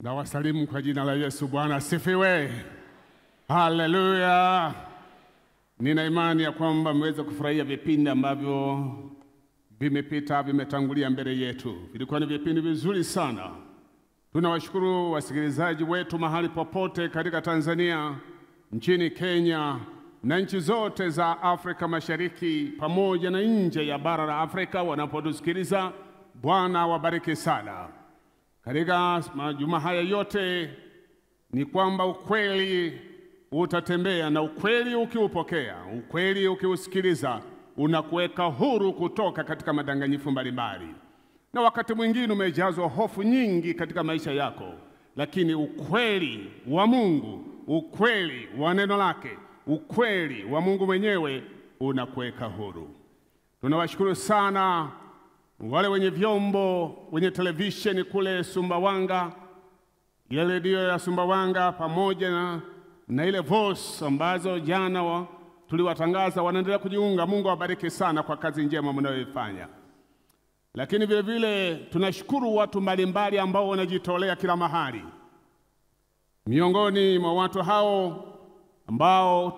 Na wasalimu kwa jina la Yesu. Bwana asifiwe. Haleluya. Nina imani ya kwamba mmeweza kufurahia vipindi ambavyo vimepita, vimetangulia mbele yetu. Vilikuwa ni vipindi vizuri sana. Tunawashukuru wasikilizaji wetu mahali popote katika Tanzania, nchini Kenya na nchi zote za Afrika Mashariki pamoja na nje ya bara la Afrika wanapotusikiliza. Bwana wabariki sana. Katika majuma haya yote ni kwamba ukweli utatembea, na ukweli ukiupokea, ukweli ukiusikiliza, unakuweka huru kutoka katika madanganyifu mbalimbali. Na wakati mwingine umejazwa hofu nyingi katika maisha yako, lakini ukweli wa Mungu, ukweli wa neno lake, ukweli wa Mungu mwenyewe unakuweka huru. Tunawashukuru sana wale wenye vyombo, wenye televisheni kule Sumbawanga, ile redio ya Sumbawanga pamoja na ile Voice ambazo jana tuliwatangaza, wanaendelea kujiunga. Mungu awabariki sana kwa kazi njema mnayoifanya. Lakini vile vile tunashukuru watu mbalimbali ambao wanajitolea kila mahali. Miongoni mwa watu hao ambao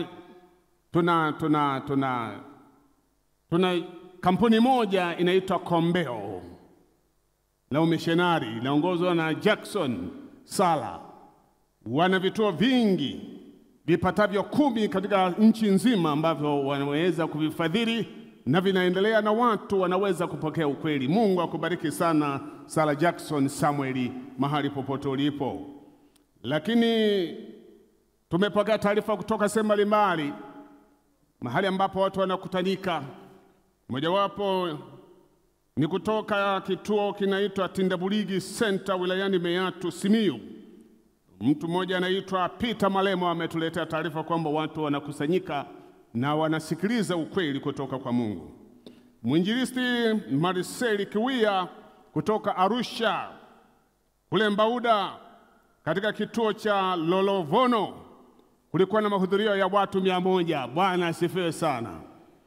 tuna kampuni moja inaitwa Kombeo la umissionari, inaongozwa na Jackson Sala. Wana vituo vingi vipatavyo 10 katika nchi nzima ambavyo wanaweza kuvifadhili na vinaendelea, na watu wanaweza kupokea ukweli. Mungu akubariki sana Sala Jackson Samueli mahali popote ulipo. Lakini tumepokea taarifa kutoka sehemu mbalimbali mahali ambapo watu wanakutanika. Mojawapo ni kutoka kituo kinaitwa Tindabuligi Center wilayani Meatu, Simiyu. Mtu mmoja anaitwa Peter Malemo ametuletea taarifa kwamba watu wanakusanyika na wanasikiliza ukweli kutoka kwa Mungu. Mwinjilisti Marcel Kiwia kutoka Arusha kule Mbauda, katika kituo cha Lolovono kulikuwa na mahudhurio ya watu 100. Bwana asifiwe sana.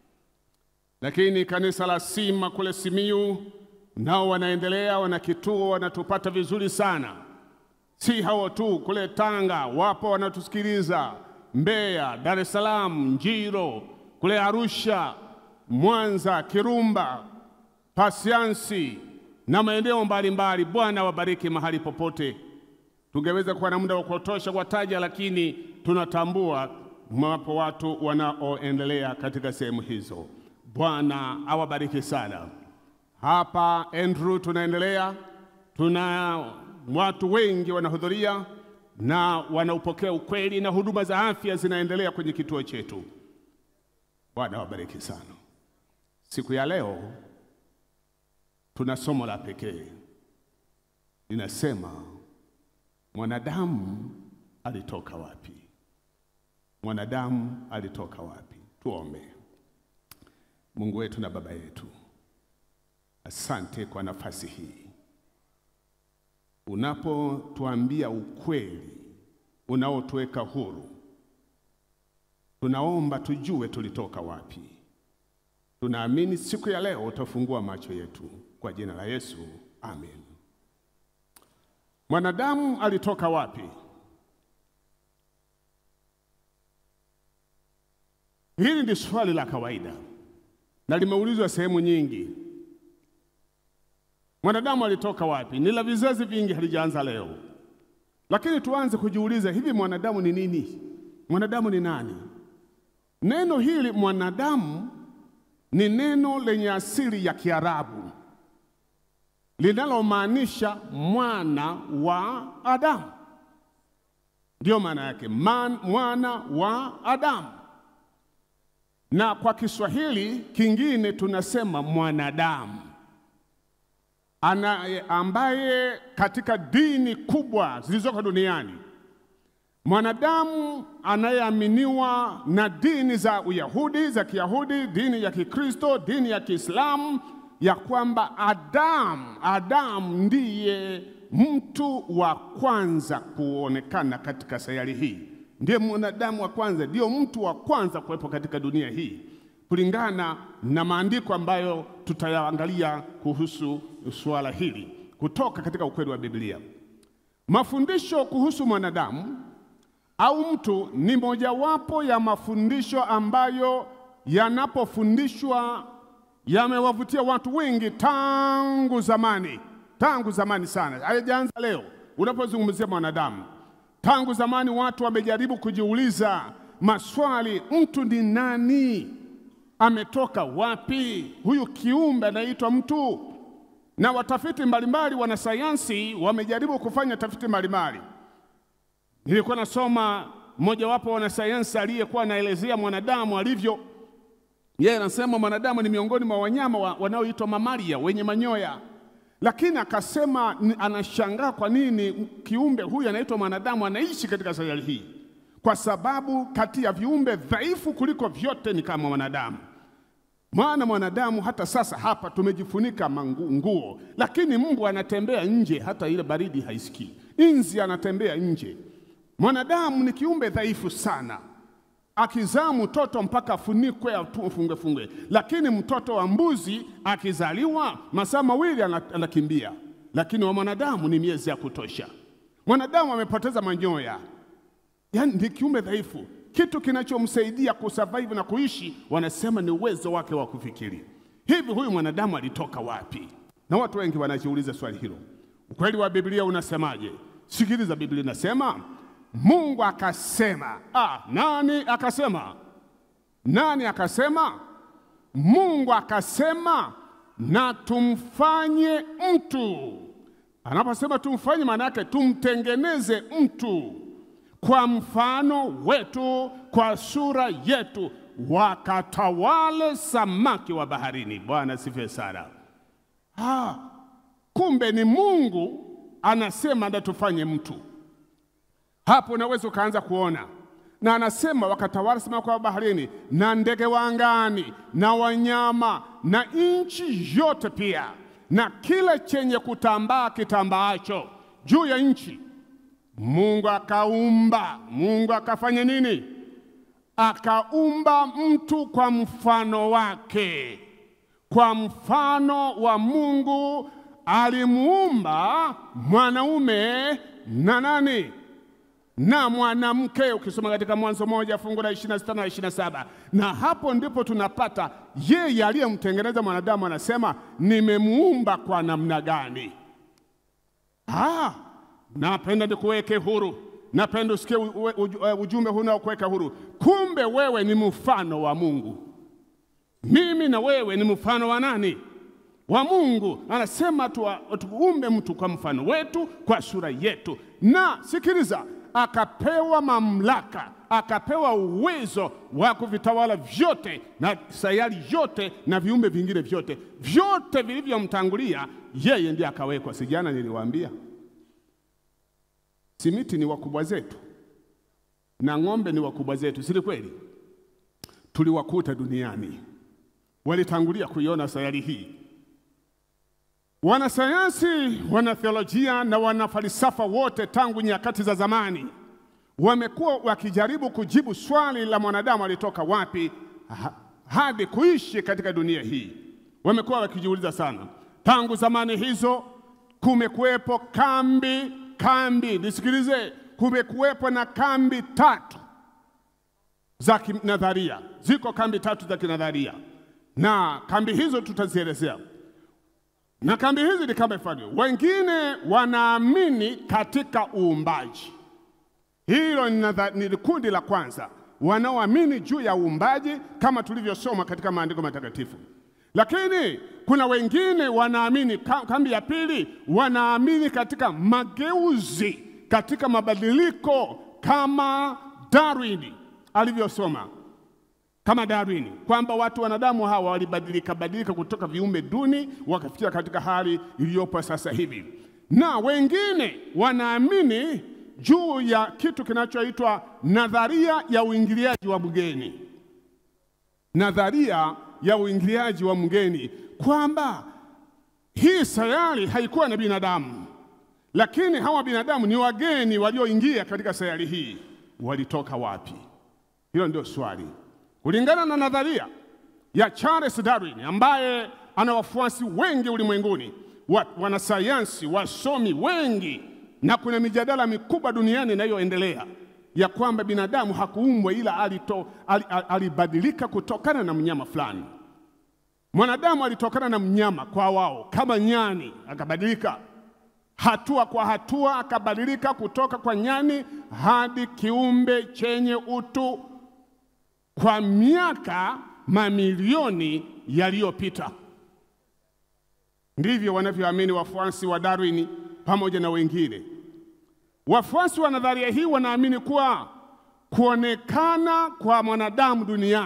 Lakini kanisa la Sima kule Simiyu nao wanaendelea, wana kituo, wanatupata vizuri sana. Si hao tu, kule Tanga wapo wanatusikiliza, Mbeya, Dar es Salaam, Njiro, kule Arusha, Mwanza, Kirumba, Pasiansi na maeneo mbalimbali. Bwana wabariki mahali popote. Tungeweza kuwa na muda wa kutosha kuwataja, lakini tunatambua mwapo watu wanaoendelea katika sehemu hizo. Bwana awabariki sana. Hapa Andrew tunaendelea, tuna watu wengi wanahudhuria na wanaupokea ukweli, na huduma za afya zinaendelea kwenye kituo chetu. Bwana wabariki sana. Siku ya leo tuna somo la pekee. Linasema mwanadamu alitoka wapi? Mwanadamu alitoka wapi? Tuombe. Mungu wetu na Baba yetu, asante kwa nafasi hii. Unapotuambia ukweli unaotuweka huru, tunaomba tujue tulitoka wapi. Tunaamini siku ya leo utafungua macho yetu kwa jina la Yesu. Amen. Mwanadamu alitoka wapi? Hili ni swali la kawaida na limeulizwa sehemu nyingi. Mwanadamu alitoka wapi? Ni la vizazi vingi, halijaanza leo. Lakini tuanze kujiuliza, hivi mwanadamu ni nini? Mwanadamu ni nani? Neno hili mwanadamu ni neno lenye asili ya Kiarabu linalomaanisha mwana wa Adamu. Ndio maana yake, mwana wa Adamu. Na kwa Kiswahili kingine tunasema mwanadamu, ambaye katika dini kubwa zilizoko duniani, mwanadamu anayeaminiwa na dini za Uyahudi, za Kiyahudi, dini ya Kikristo, dini ya Kiislamu, ya kwamba Adamu ndiye mtu wa kwanza kuonekana katika sayari hii. Ndiye mwanadamu wa kwanza, ndio mtu wa kwanza kuwepo katika dunia hii, kulingana na maandiko ambayo tutayaangalia kuhusu swala hili kutoka katika ukweli wa Biblia. Mafundisho kuhusu mwanadamu au mtu ni mojawapo ya mafundisho ambayo yanapofundishwa yamewavutia watu wengi tangu zamani sana. Haijaanza leo. Unapozungumzia mwanadamu, tangu zamani watu wamejaribu kujiuliza maswali: mtu ni nani? Ametoka wapi? Huyu kiumbe anaitwa mtu. Na watafiti mbalimbali, wanasayansi wamejaribu kufanya tafiti mbalimbali. Nilikuwa nasoma mmojawapo wanasayansi aliyekuwa anaelezea mwanadamu alivyo. Yeye anasema mwanadamu ni miongoni mwa wanyama wanaoitwa mamalia, wenye manyoya. Lakini akasema anashangaa kwa nini kiumbe huyu anaitwa mwanadamu anaishi katika sayari hii. Kwa sababu kati ya viumbe dhaifu kuliko vyote ni kama mwanadamu. Maana mwanadamu hata sasa hapa tumejifunika nguo, lakini Mungu anatembea nje, hata ile baridi haisikii. Inzi anatembea nje. Mwanadamu ni kiumbe dhaifu sana. Akizaa mtoto mpaka afunikwe afungwe. Lakini mtoto wa mbuzi akizaliwa masaa mawili anakimbia. Lakini wa mwanadamu ni miezi ya kutosha. Mwanadamu amepoteza manyoya. Yaani ni kiumbe dhaifu. Kitu kinachomsaidia kusurvive na kuishi wanasema ni uwezo wake wa kufikiri. Hivi huyu mwanadamu alitoka wapi? Na watu wengi wanajiuliza swali hilo. Ukweli wa Biblia unasemaje? Sikiliza, Biblia inasema Mungu akasema. Nani akasema? Nani akasema? Mungu akasema na tumfanye mtu. Anaposema tumfanye, maana yake tumtengeneze mtu kwa mfano wetu, kwa sura yetu, wakatawale samaki wa baharini. Bwana asifiwe sana. Kumbe ni Mungu anasema na tufanye mtu. Hapo unaweza ukaanza kuona. Na anasema wakatawale samaki wa baharini, na ndege wa angani, na wanyama, na nchi yote pia, na kila chenye kutambaa kitambaacho juu ya nchi. Mungu akaumba. Mungu akafanya nini? Akaumba mtu kwa mfano wake. Kwa mfano wa Mungu alimuumba mwanaume na nani? Na mwanamke. Ukisoma katika Mwanzo 1 fungu la 26 na 27. Na hapo ndipo tunapata yeye aliyemtengeneza mwanadamu anasema nimemuumba kwa namna gani? Napenda nikuweke huru. Napenda usikie ujumbe huu na kuweka huru. Kumbe wewe ni mfano wa Mungu. Mimi na wewe ni mfano wa nani? Wa Mungu. Anasema tuumbe mtu kwa mfano wetu, kwa sura yetu. Na sikiliza, akapewa mamlaka, akapewa uwezo wa kuvitawala vyote na sayari yote na viumbe vingine vyote. Vyote vilivyomtangulia yeye ndiye akawekwa. Sijana niliwaambia simiti ni wakubwa zetu na ng'ombe ni wakubwa zetu, si kweli? Tuliwakuta duniani, walitangulia kuiona sayari hii. Wanasayansi, wanatheolojia na wanafalsafa wote tangu nyakati za zamani wamekuwa wakijaribu kujibu swali la mwanadamu alitoka wapi hadi kuishi katika dunia hii. Wamekuwa wakijiuliza sana. Tangu zamani hizo kumekuwepo kambi, nisikilize, kumekuwepo na kambi 3 za kinadharia. Ziko kambi 3 za kinadharia. Na kambi hizo tutazielezea. Na kambi hizi ni kama ifuatavyo. Wengine wanaamini katika uumbaji. Hilo ni kundi la kwanza, wanaoamini juu ya uumbaji kama tulivyosoma katika maandiko matakatifu. Lakini kuna wengine wanaamini, kambi ya pili, wanaamini katika mageuzi, katika mabadiliko kama Darwin alivyosoma. Kama Darwin, kwamba wanadamu hawa walibadilika kutoka viumbe duni wakafikia katika hali iliyopo sasa hivi. Na wengine wanaamini juu ya kitu kinachoitwa nadharia ya uingiliaji wa mgeni. Nadharia ya uingiliaji wa mgeni, kwamba hii sayari haikuwa na binadamu, lakini hawa binadamu ni wageni walioingia katika sayari hii. Walitoka wapi? Hilo ndio swali. Kulingana na nadharia ya Charles Darwin, ambaye ana wafuasi wengi ulimwenguni, wanasayansi, wasomi wengi na kuna mijadala mikubwa duniani inayoendelea ya kwamba binadamu hakuumbwa ila alibadilika kutokana na mnyama fulani. Mwanadamu alitokana na mnyama kwa wao kama nyani, akabadilika hatua kwa hatua, akabadilika kutoka kwa nyani hadi kiumbe chenye utu kwa miaka mamilioni yaliyopita. Ndivyo wanavyoamini wafuasi wa Darwin pamoja na wengine. Wafuasi wa nadharia hii wanaamini kuwa kuonekana kwa mwanadamu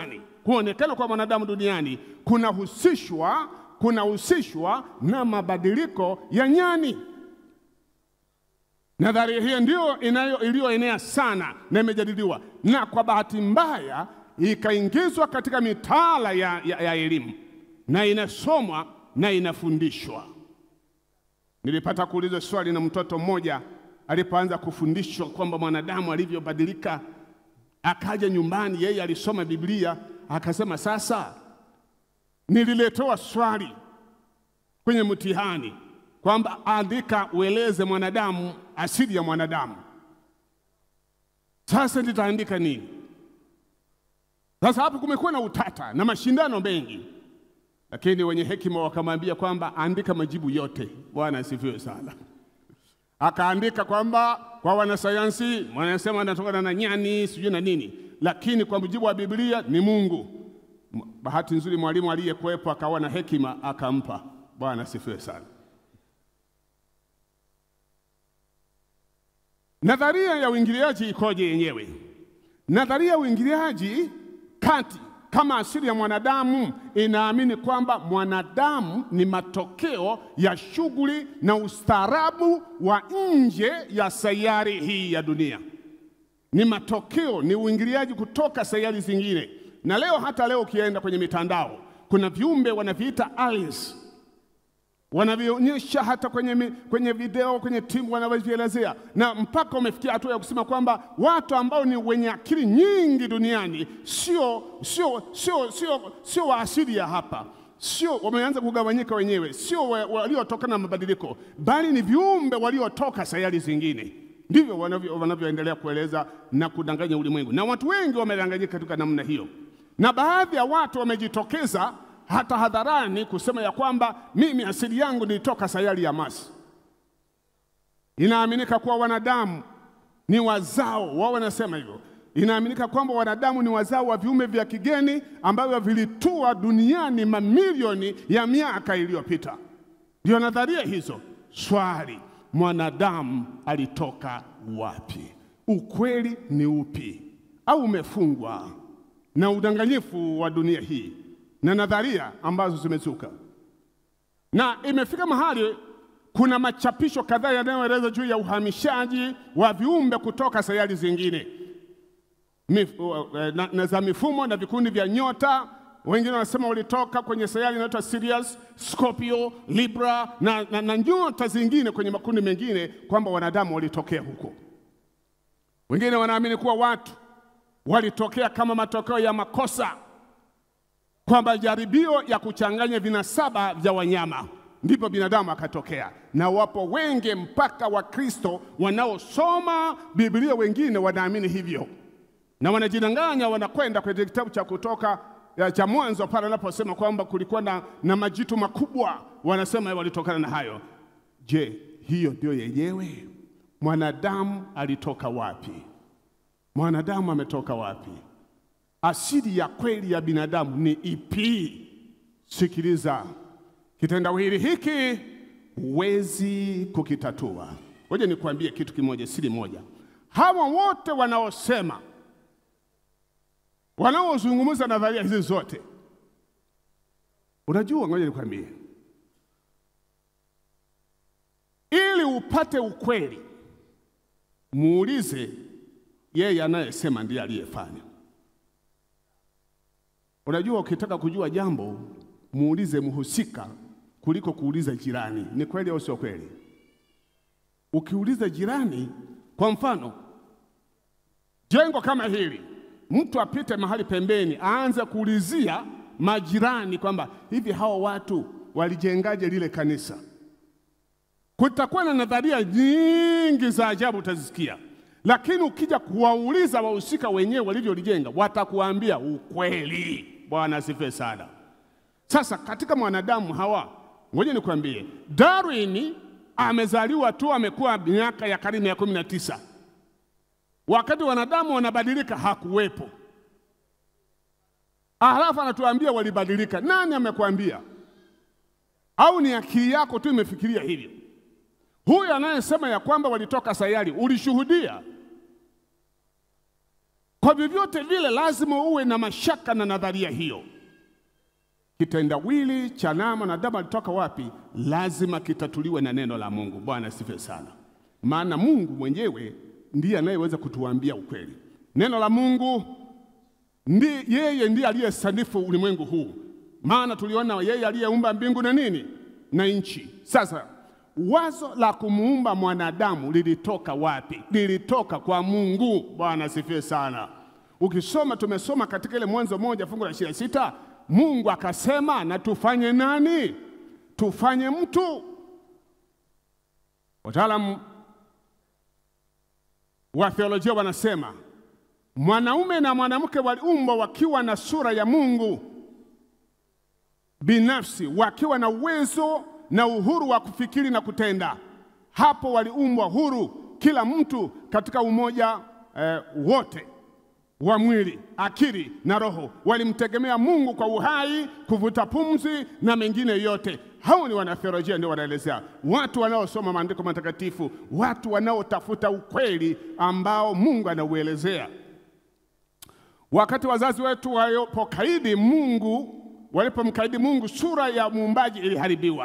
duniani kunahusishwa na mabadiliko ya nyani. Nadharia hii ndio iliyoenea sana na imejadiliwa, na kwa bahati mbaya ikaingizwa katika mitaala ya elimu na inasomwa na inafundishwa. Nilipata kuuliza swali na mtoto mmoja alipoanza kufundishwa kwamba mwanadamu alivyobadilika. Akaja nyumbani, yeye alisoma Biblia, akasema sasa nililetewa swali kwenye mtihani kwamba andika ueleze mwanadamu, asili ya mwanadamu. Sasa nitaandika nini? Sasa hapo kumekuwa na utata na mashindano mengi, lakini wenye hekima wakamwambia kwamba andika majibu yote. Bwana asifiwe sana. Akaandika kwamba kwa wanasayansi wanasema anatokana na nyani sijui na nini, lakini kwa mujibu wa Biblia ni Mungu. Bahati nzuri mwalimu aliyekuwepo akawa na hekima akampa. Bwana asifiwe sana. Nadharia ya uingiliaji ikoje yenyewe? Nadharia ya uingiliaji kati kama asili ya mwanadamu inaamini kwamba mwanadamu ni matokeo ya shughuli na ustaarabu wa nje ya sayari hii ya dunia. Ni matokeo, ni uingiliaji kutoka sayari zingine. Na hata leo ukienda kwenye mitandao, kuna viumbe wanaviita aliens. Wanavionyesha hata kwenye video, kwenye timu wanavyoelezea, na mpaka umefikia hatua ya kusema kwamba watu ambao ni wenye akili nyingi duniani sio wa asili ya hapa, sio wameanza kugawanyika wenyewe, sio waliotokana na mabadiliko, bali ni viumbe waliotoka sayari zingine. Ndivyo wanavyoendelea kueleza na kudanganya ulimwengu, na watu wengi wamedanganyika katika namna hiyo. Na baadhi ya watu wamejitokeza hata hadharani kusema ya kwamba mimi asili yangu nilitoka sayari ya Mars. Inaaminika kuwa wanadamu ni wazao, wao wanasema hivyo. Inaaminika kwamba wanadamu ni wazao wa viumbe vya kigeni ambavyo vilitua duniani mamilioni ya miaka iliyopita. Ndio nadharia hizo. Swali, mwanadamu alitoka wapi? Ukweli ni upi? Au umefungwa na udanganyifu wa dunia hii na nadharia ambazo zimezuka? Na imefika mahali kuna machapisho kadhaa yanayoeleza juu ya uhamishaji wa viumbe kutoka sayari zingine na za mifumo na vikundi vya nyota. Wengine wanasema walitoka kwenye sayari inaitwa Sirius, Scorpio, Libra na nyota zingine kwenye makundi mengine, kwamba wanadamu walitokea huko. Wengine wanaamini kuwa watu walitokea kama matokeo ya makosa, kwamba jaribio ya kuchanganya vinasaba vya wanyama ndipo binadamu akatokea. Na wapo wengi mpaka Wakristo wanaosoma Biblia wengine wanaamini hivyo, na wanajidanganya, wanakwenda kwenye kitabu cha Kutoka cha Mwanzo pale anaposema kwamba kulikuwa na majitu makubwa, wanasema walitokana na hayo. Je, hiyo ndio yenyewe? Mwanadamu alitoka wapi? Mwanadamu ametoka wapi? Asili ya kweli ya binadamu ni ipi? Sikiliza, kitendawili hiki huwezi kukitatua. Ngoja nikwambie kitu kimoja, siri moja. Hawa wote wanaozungumza nadharia hizi zote, unajua, ngoja nikwambie, ili upate ukweli, muulize yeye anayesema ndiye aliyefanya. Unajua, ukitaka kujua jambo, muulize mhusika kuliko kuuliza jirani. Ni kweli au sio kweli? Ukiuliza jirani, kwa mfano, jengo kama hili, mtu apite mahali pembeni aanze kuulizia majirani kwamba hivi hao watu walijengaje lile kanisa? Kutakuwa na nadharia nyingi za ajabu utazisikia, lakini ukija kuwauliza wahusika wenyewe walivyolijenga, watakuambia ukweli. Bwana asifiwe sana. Sasa katika mwanadamu hawa, ngoja nikwambie, Darwin amezaliwa tu, amekuwa miaka ya karne ya 19. Wakati wanadamu wanabadilika hakuwepo. Halafu anatuambia walibadilika. Nani amekwambia? Au ni akili yako tu imefikiria hivyo? Huyu anayesema ya kwamba walitoka sayari, ulishuhudia? Kwa vyovyote vile lazima uwe na mashaka na nadharia hiyo. Kitendawili cha mwanadamu alitoka wapi lazima kitatuliwe na neno la Mungu. Bwana asifiwe sana. Maana Mungu mwenyewe ndiye anayeweza kutuambia ukweli. Neno la Mungu yeye ndiye aliyesanifu ulimwengu huu. Maana tuliona yeye aliyeumba mbingu na nini na nchi. Sasa wazo la kumuumba mwanadamu lilitoka wapi? Lilitoka kwa Mungu. Bwana asifiwe sana. Ukisoma, tumesoma katika ile Mwanzo 1 fungu la 26, Mungu akasema na tufanye nani? Tufanye mtu. Wataalamu wa theolojia wanasema mwanaume na mwanamke waliumbwa wakiwa na sura ya Mungu binafsi, wakiwa na uwezo na uhuru wa kufikiri na kutenda. Hapo waliumbwa huru, kila mtu katika umoja wote wa mwili, akili na roho. Walimtegemea Mungu kwa uhai, kuvuta pumzi na mengine yote. Hao ni wanatheolojia ndio wanaelezea. Watu wanaosoma maandiko matakatifu, watu wanaotafuta ukweli ambao Mungu anauelezea. Wakati wazazi wetu walipomkaidi Mungu, sura ya muumbaji iliharibiwa.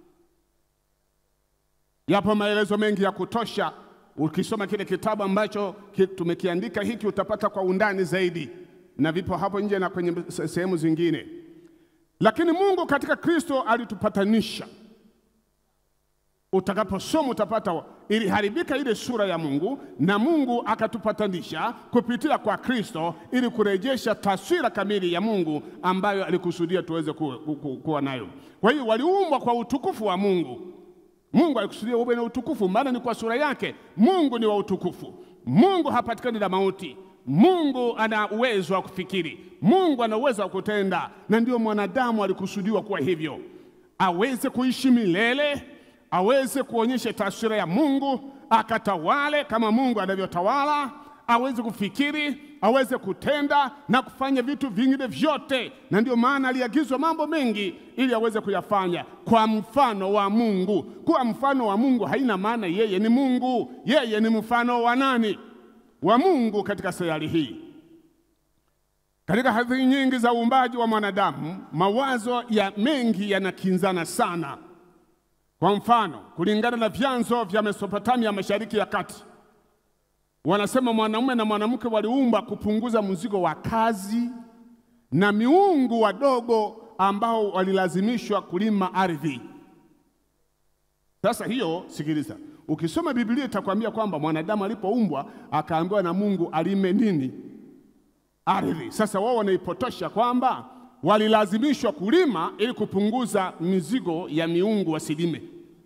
Yapo maelezo mengi ya kutosha. Ukisoma kile kitabu ambacho tumekiandika hiki utapata kwa undani zaidi, na vipo hapo nje na kwenye sehemu zingine. Lakini Mungu katika Kristo alitupatanisha. Utakaposoma utapata iliharibika ile sura ya Mungu, na Mungu akatupatanisha kupitia kwa Kristo ili kurejesha taswira kamili ya Mungu ambayo alikusudia tuweze kuwa nayo. Kwa hiyo waliumbwa kwa utukufu wa Mungu. Mungu alikusudia uwe na utukufu, maana ni kwa sura yake. Mungu ni wa utukufu. Mungu hapatikani na mauti. Mungu ana uwezo wa kufikiri. Mungu ana uwezo wa kutenda, na ndio mwanadamu alikusudiwa kuwa hivyo. Aweze kuishi milele, aweze kuonyesha taswira ya Mungu, akatawale kama Mungu anavyotawala, aweze kufikiri, aweze kutenda na kufanya vitu vingine vyote. Na ndio maana aliagizwa mambo mengi ili aweze kuyafanya kwa mfano wa Mungu. Kwa mfano wa Mungu haina maana yeye ni Mungu. Yeye ni mfano wa nani? Wa Mungu katika sayari hii. Katika hadithi nyingi za uumbaji wa mwanadamu, mawazo mengi yanakinzana sana. Kwa mfano, kulingana na vyanzo vya Mesopotamia, Mashariki ya Kati, wanasema mwanaume na mwanamke waliumbwa kupunguza mzigo wa kazi na miungu wadogo ambao walilazimishwa kulima ardhi. Sasa hiyo, sikiliza, ukisoma Biblia itakwambia kwamba mwanadamu alipoumbwa akaambiwa na Mungu alime nini? Ardhi. Sasa wao wanaipotosha kwamba walilazimishwa kulima ili kupunguza mizigo ya miungu wasilime.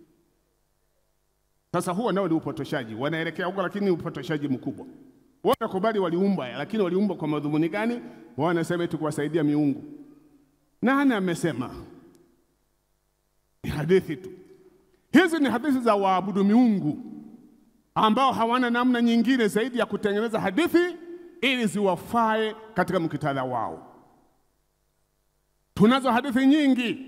Sasa huo nao ni upotoshaji. Wanaelekea huko, lakini ni upotoshaji mkubwa. Wao wanakubali waliumbwa, lakini waliumbwa kwa madhumuni gani? Wao wanasema eti kuwasaidia miungu. Nani amesema? Ni hadithi tu. Hizi ni hadithi za waabudu miungu ambao hawana namna nyingine zaidi ya kutengeneza hadithi ili ziwafae katika mkutadha wao. Tunazo hadithi nyingi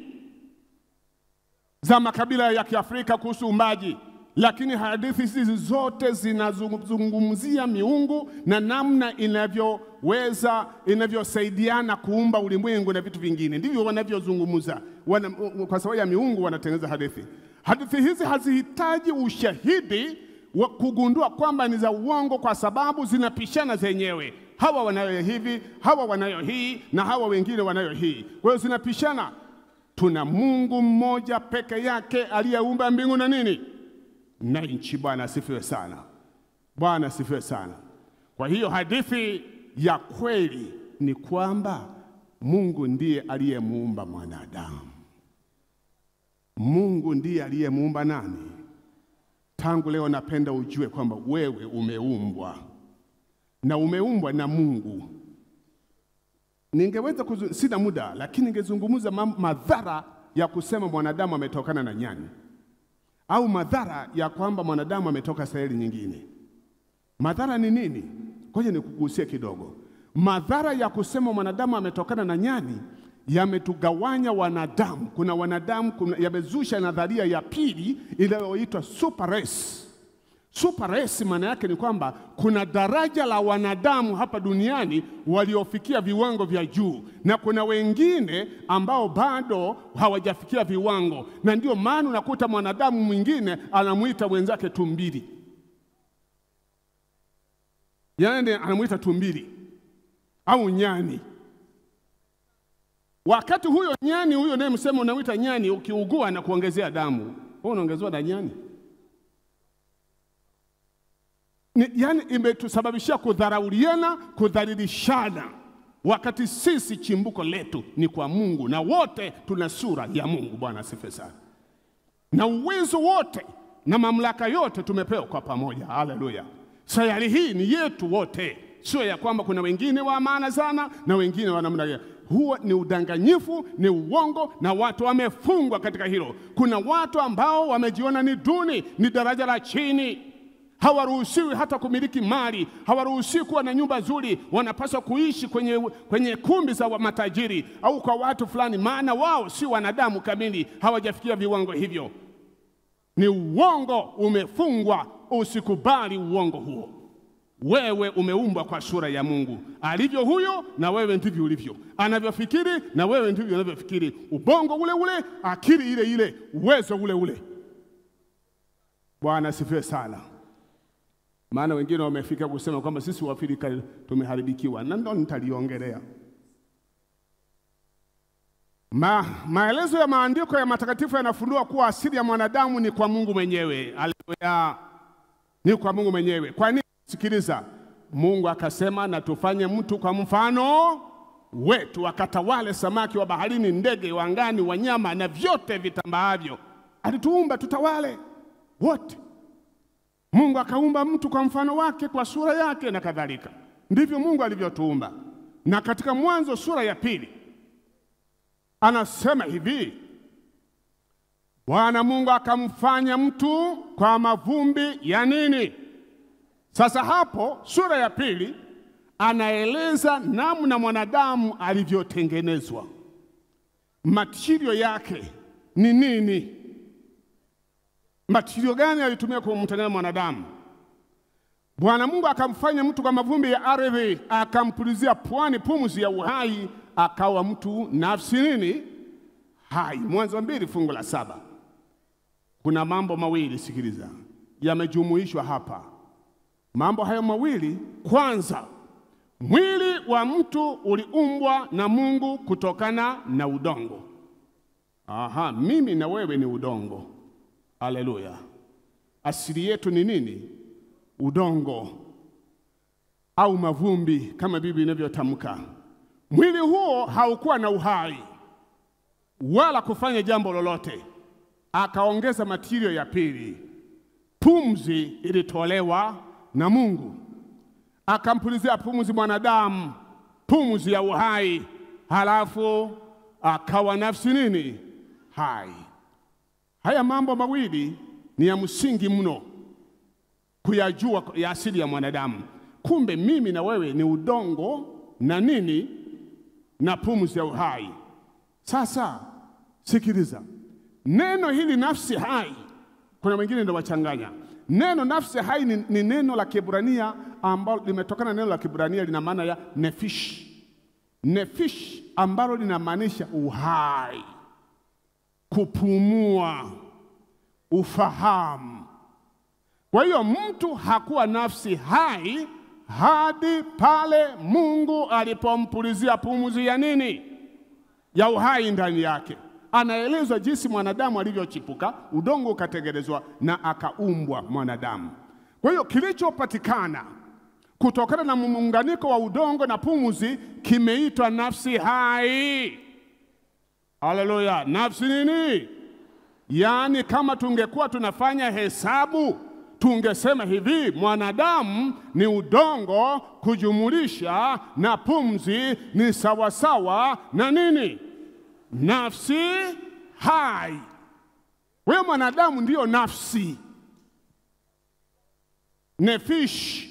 za makabila ya Kiafrika kuhusu uumbaji, lakini hadithi hizi zote zinazungumzia miungu na namna inavyosaidiana kuumba ulimwengu na vitu vingine. Ndivyo wanavyozungumza. Kwa sababu ya miungu wanatengeneza hadithi. Hadithi hizi hazihitaji ushahidi wa kugundua kwamba ni za uongo, kwa sababu zinapishana zenyewe. Hawa wanayo hivi, hawa wanayo hii, na hawa wengine wanayo hii. Kwa hiyo zinapishana. Tuna Mungu mmoja peke yake aliyeumba mbingu na nini? Na nchi. Bwana asifiwe sana. Bwana asifiwe sana. Kwa hiyo hadithi ya kweli ni kwamba Mungu ndiye aliyemuumba mwanadamu. Mungu ndiye aliyemuumba nani? tangu leo napenda ujue kwamba wewe umeumbwa na umeumbwa na Mungu. Ningeweza sina muda, lakini ningezungumza madhara ya kusema mwanadamu ametokana na nyani, au madhara ya kwamba mwanadamu ametoka sayari nyingine. Madhara ni nini? Ngoja nikugusie kidogo. Madhara ya kusema mwanadamu ametokana na nyani yametugawanya wanadamu. Kuna wanadamu yamezusha nadharia ya pili inayoitwa super race. Super race maana yake ni kwamba kuna daraja la wanadamu hapa duniani waliofikia viwango vya juu, na kuna wengine ambao bado hawajafikia viwango, na ndio maana unakuta mwanadamu mwingine anamuita mwenzake tumbili. Yaani anamuita tumbili au nyani. Wakati huyo nyani huyo naye msemo unamuita nyani, ukiugua na kuongezea damu, wewe unaongezewa na nyani. Yani imetusababishia kudharauliana, kudhalilishana, wakati sisi chimbuko letu ni kwa Mungu, na wote tuna sura ya Mungu. Bwana asifiwe sana. Na uwezo wote na mamlaka yote tumepewa kwa pamoja. Haleluya. Sayari hii ni yetu wote, sio ya kwamba kuna wengine wa maana sana na wengine wa namna gani. Huo ni udanganyifu, ni uongo, na watu wamefungwa katika hilo. Kuna watu ambao wamejiona ni duni, ni daraja la chini. Hawaruhusiwi hata kumiliki mali, hawaruhusiwi kuwa na nyumba nzuri, wanapaswa kuishi kwenye kumbi za matajiri au kwa watu fulani, maana wao si wanadamu kamili, hawajafikia viwango hivyo. Ni uongo, umefungwa. Usikubali uongo huo. Wewe umeumbwa kwa sura ya Mungu. Alivyo huyo na wewe ndivyo ulivyo. Anavyofikiri na wewe ndivyo unavyofikiri. Ubongo ule ule, akili ile ile, uwezo ule ule. Bwana asifiwe sana. Maana wengine wamefika kusema kwamba sisi Waafrika tumeharibikiwa, na ndio nitaliongelea. Maelezo ya maandiko ya matakatifu yanafunua kuwa asili ya mwanadamu ni kwa Mungu mwenyewe. Haleluya. Ni kwa Mungu mwenyewe. Kwa nini? Sikiliza. Mungu akasema na tufanye mtu kwa mfano wetu, akatawale samaki wa baharini, ndege wa angani, wanyama na vyote vitambaavyo. Alituumba tutawale wote. Mungu akaumba mtu kwa mfano wake, kwa sura yake na kadhalika. Ndivyo Mungu alivyotuumba. Na katika Mwanzo sura ya 2 anasema hivi: Bwana Mungu akamfanya mtu kwa mavumbi ya nini? Sasa hapo sura ya 2 anaeleza namna mwanadamu alivyotengenezwa. Material yake ni nini? Material gani alitumia kumtengeneza mwanadamu? Bwana Mungu akamfanya mtu kwa mavumbi ya ardhi, akampulizia puani pumzi ya uhai, akawa mtu nafsi nini? Hai. Mwanzo 2 fungu la 7. Kuna mambo mawili, sikiliza, yamejumuishwa hapa. Mambo hayo mawili, kwanza, mwili wa mtu uliumbwa na Mungu kutokana na udongo. Mimi na wewe ni udongo. Haleluya. Asili yetu ni nini? Udongo au mavumbi, kama Biblia inavyotamka. Mwili huo haukuwa na uhai wala kufanya jambo lolote. Akaongeza material ya pili. Pumzi ilitolewa na Mungu, akampulizia pumzi mwanadamu, pumzi ya uhai, halafu akawa nafsi nini? Hai. Haya mambo mawili ni ya msingi mno kuyajua ya asili ya mwanadamu. Kumbe mimi na wewe ni udongo na nini? Na pumzi ya uhai. Sasa sikiliza, neno hili nafsi hai, kuna wengine ndio wachanganya. Neno nafsi hai ni neno la Kiebrania ambalo limetokana na neno la Kiebrania, lina maana ya nefish. Nefish ambalo linamaanisha uhai, kupumua, ufahamu. Kwa hiyo mtu hakuwa nafsi hai hadi pale Mungu alipompulizia pumzi ya nini? Ya uhai ndani yake. Anaelezwa jinsi mwanadamu alivyochipuka, udongo ukatengenezwa na akaumbwa mwanadamu. Kwa hiyo kilichopatikana kutokana na muunganiko wa udongo na pumzi kimeitwa nafsi hai. Haleluya. Nafsi nini? Yaani kama tungekuwa tunafanya hesabu, tungesema hivi, mwanadamu ni udongo kujumulisha na pumzi ni sawasawa na nini? Nafsi hai. Wewe mwanadamu ndiyo nafsi. Nefish.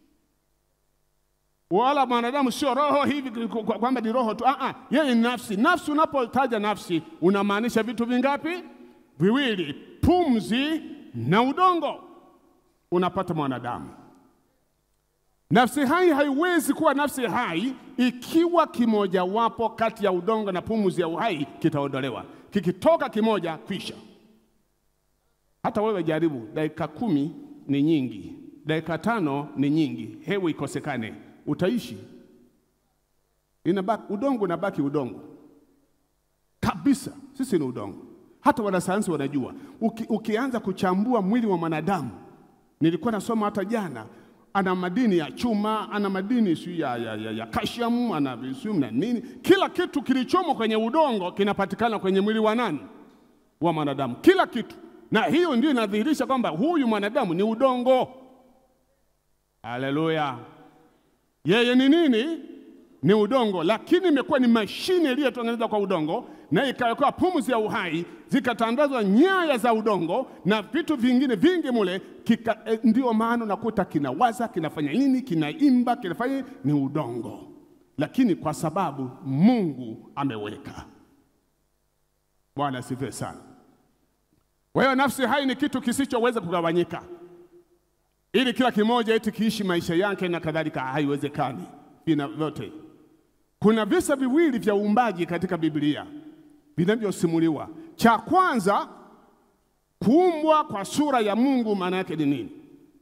Wala mwanadamu sio roho hivi kwamba ni roho tu. Yeye ni nafsi. Nafsi, unapotaja nafsi unamaanisha vitu vingapi? Viwili, pumzi na udongo. Unapata mwanadamu. Nafsi hai haiwezi kuwa nafsi hai ikiwa kimoja wapo kati ya udongo na pumzi ya uhai kitaondolewa. Kikitoka kimoja, kwisha. Hata wewe jaribu, dakika 10 ni nyingi, dakika 5 ni nyingi, hewa ikosekane, utaishi? Inabaki udongo, unabaki udongo kabisa. Sisi ni udongo. Hata wanasayansi wanajua. Ukianza kuchambua mwili wa mwanadamu, nilikuwa nasoma hata jana, ana madini ya chuma, ana madini ya calcium, ana calcium na nini. Kila kitu kilichomo kwenye udongo kinapatikana kwenye mwili wa nani? Wa mwanadamu. Kila kitu. Na hiyo ndio inadhihirisha kwamba huyu mwanadamu ni udongo. Haleluya. Yeye ni nini? Ni udongo, lakini imekuwa ni mashine iliyotengenezwa kwa udongo na ikawekwa pumzi ya uhai, zikatandazwa nyaya za udongo na vitu vingine vingi mule, ndio maana unakuta kinawaza, kinafanya nini, kinaimba, kinafanya ni udongo. Lakini kwa sababu Mungu ameweka. Bwana asifiwe sana. Wewe nafsi hai ni kitu kisichoweza kugawanyika. Ili kila kimoja eti kiishi maisha yake na kadhalika, haiwezekani. Vina vyote. Kuna visa viwili vya uumbaji katika Biblia vinavyosimuliwa. Cha kwanza, kuumbwa kwa sura ya Mungu maana yake ni nini?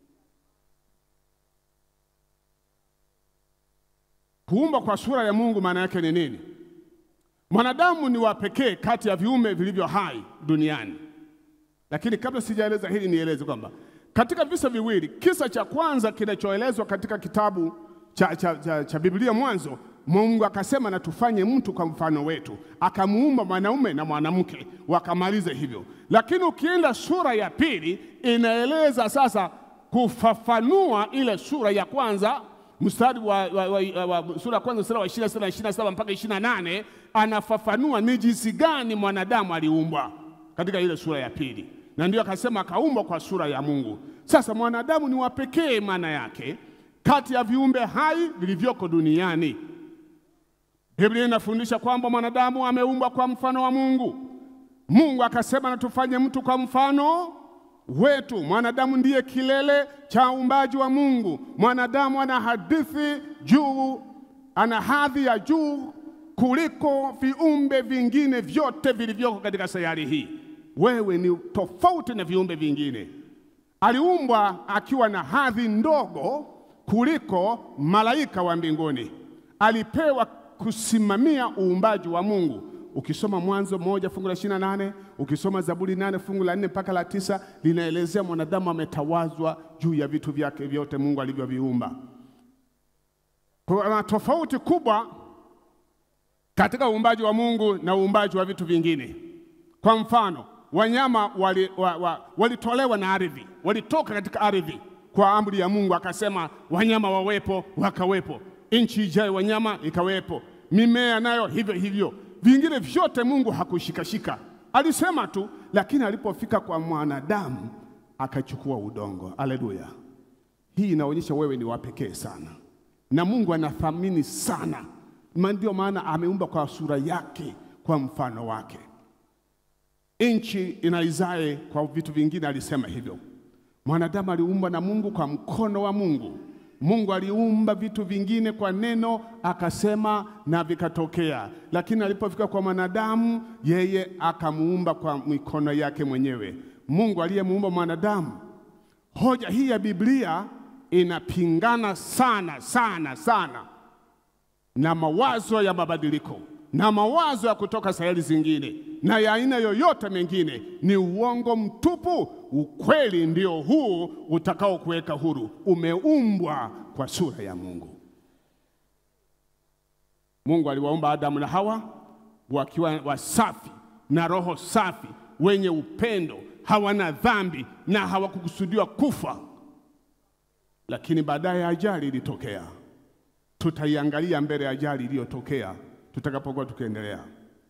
Kuumbwa kwa sura ya Mungu maana yake ni nini? Mwanadamu ni wa pekee kati ya viumbe vilivyo hai duniani. Lakini kabla sijaeleza hili, nieleze kwamba katika visa viwili, kisa cha kwanza kinachoelezwa katika kitabu cha Biblia Mwanzo, Mungu akasema na tufanye mtu kwa mfano wetu, akamuumba mwanaume na mwanamke, wakamaliza hivyo. Lakini ukienda sura ya pili, inaeleza sasa kufafanua ile sura ya kwanza, mstari wa sura ya kwanza mstari wa 26 na 27 mpaka 28, anafafanua ni jinsi gani mwanadamu aliumbwa katika ile sura ya pili. Na ndio akasema akaumbwa kwa sura ya Mungu. Sasa mwanadamu ni wa pekee maana yake kati ya viumbe hai vilivyoko duniani. Biblia inafundisha kwamba mwanadamu ameumbwa kwa mfano wa Mungu. Mungu akasema na tufanye mtu kwa mfano wetu. Mwanadamu ndiye kilele cha uumbaji wa Mungu. Mwanadamu ana hadhi ya juu kuliko viumbe vingine vyote vilivyoko katika sayari hii. Wewe ni tofauti na viumbe vingine. Aliumbwa akiwa na hadhi ndogo kuliko malaika wa mbinguni. Alipewa kusimamia uumbaji wa Mungu. Ukisoma Mwanzo 1 fungu la 28, ukisoma Zaburi 8 fungu la 4 mpaka la 9, linaelezea mwanadamu ametawazwa juu ya vitu vyake vyote Mungu alivyoviumba. Kuna tofauti kubwa katika uumbaji wa Mungu na uumbaji wa vitu vingine. Kwa mfano, wanyama walitolewa na ardhi, walitoka katika ardhi kwa amri ya Mungu. Akasema wanyama wawepo, wakawepo. Nchi ijae wanyama ikawepo. Mimea nayo hivyo hivyo. Vingine vyote Mungu hakushikashika, alisema tu. Lakini alipofika kwa mwanadamu akachukua udongo. Haleluya. Hii inaonyesha wewe ni wa pekee sana na Mungu anathamini sana. Ndio maana ameumba kwa sura yake, kwa mfano wake. Nchi inaizae kwa vitu vingine, alisema hivyo. Mwanadamu aliumbwa na Mungu kwa mkono wa Mungu. Mungu aliumba vitu vingine kwa neno, akasema na vikatokea. Lakini alipofika kwa mwanadamu, yeye akamuumba kwa mikono yake mwenyewe. Mungu aliyemuumba mwanadamu. Hoja hii ya Biblia inapingana sana na mawazo ya mabadiliko na mawazo ya kutoka sayari zingine na ya aina yoyote mengine. Ni uongo mtupu. Ukweli ndio huu utakao kuweka huru. Umeumbwa kwa sura ya Mungu. Mungu aliwaumba Adamu na Hawa wakiwa wasafi na roho safi, wenye upendo, hawana dhambi na hawakukusudiwa kufa. Lakini baadaye ajali ilitokea. Tutaiangalia mbele ya ajali iliyotokea tutakapokuwa tukiendelea.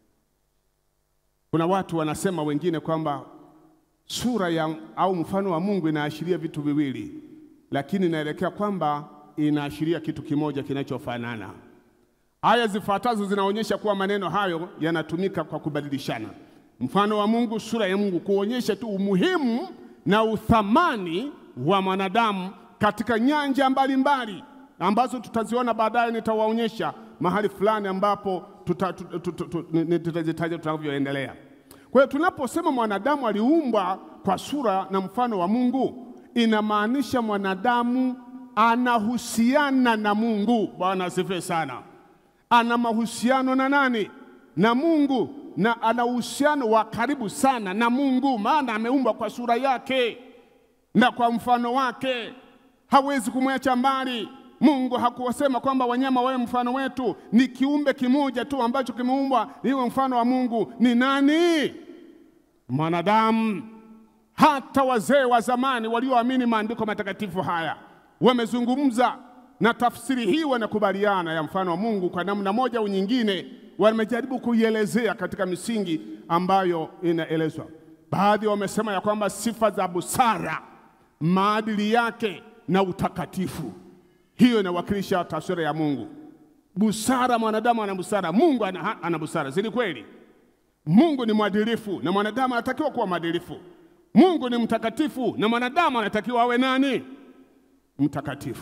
Kuna watu wanasema wengine kwamba sura ya au mfano wa Mungu inaashiria vitu viwili, lakini inaelekea kwamba inaashiria kitu kimoja kinachofanana. Aya zifuatazo zinaonyesha kuwa maneno hayo yanatumika kwa kubadilishana. Mfano wa Mungu, sura ya Mungu, kuonyesha tu umuhimu na uthamani wa mwanadamu katika nyanja mbalimbali ambazo tutaziona baadaye. Nitawaonyesha mahali fulani ambapo tutazitaja tunavyoendelea. Kwa hiyo tunaposema mwanadamu aliumbwa kwa sura na mfano wa Mungu, inamaanisha mwanadamu anahusiana na Mungu. Bwana asifiwe sana. Ana mahusiano na nani? Na Mungu, na ana uhusiano wa karibu sana na Mungu, maana ameumbwa kwa sura yake na kwa mfano wake. Hawezi kumwacha mbali. Mungu hakuwasema kwamba wanyama wawe mfano wetu. Ni kiumbe kimoja tu ambacho kimeumbwa iwe mfano wa Mungu. Ni nani? Mwanadamu. Hata wazee wa zamani walioamini maandiko matakatifu haya wamezungumza na tafsiri hii, wanakubaliana ya mfano wa Mungu kwa namna moja au nyingine. Wamejaribu kuielezea katika misingi ambayo inaelezwa. Baadhi wamesema ya kwamba sifa za busara, maadili yake na utakatifu, hiyo inawakilisha taswira ya Mungu. Busara, mwanadamu ana busara, Mungu ana busara. Si kweli? Mungu ni mwadilifu na mwanadamu anatakiwa kuwa mwadilifu. Mungu ni mtakatifu na mwanadamu anatakiwa awe nani? Mtakatifu.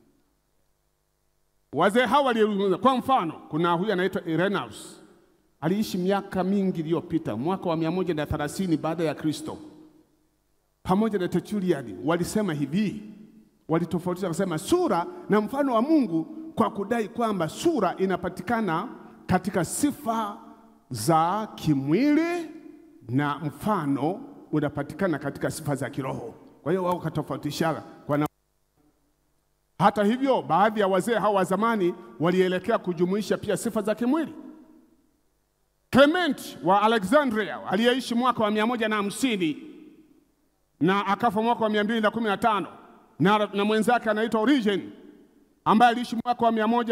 Wazee hawa waliuliza, kwa mfano, kuna huyu anaitwa Irenaeus. Aliishi miaka mingi iliyopita, mwaka wa 130 baada ya Kristo. Pamoja na Tertullian walisema hivi, walitofautisha kusema sura na mfano wa Mungu kwa kudai kwamba sura inapatikana katika sifa za kimwili na mfano unapatikana katika sifa za kiroho. Kwa hiyo wao katofautisha kwa. Hata hivyo, baadhi ya wazee hao wa zamani walielekea kujumuisha pia sifa za kimwili. Clement wa Alexandria aliyeishi mwaka wa 150 na akafa mwaka wa 215, na mwenzake anaitwa Origen ambaye aliishi mwaka wa